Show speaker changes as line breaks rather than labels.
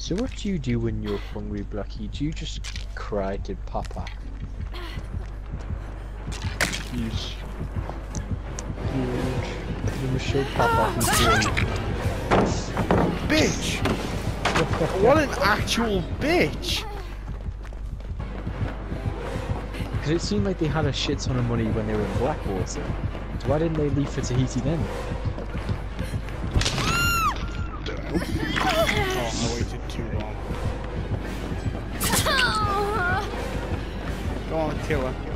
So what do you do when you're hungry, Blackie? Do you just cry to Papa?
Yes.
Dude, you must show Papa who's doing.
Bitch! What an actual bitch!
Because it seemed like they had a shit ton of money when they were in Blackwater. So why didn't they leave for Tahiti then?
Oh, I waited too long. Go on, kill her.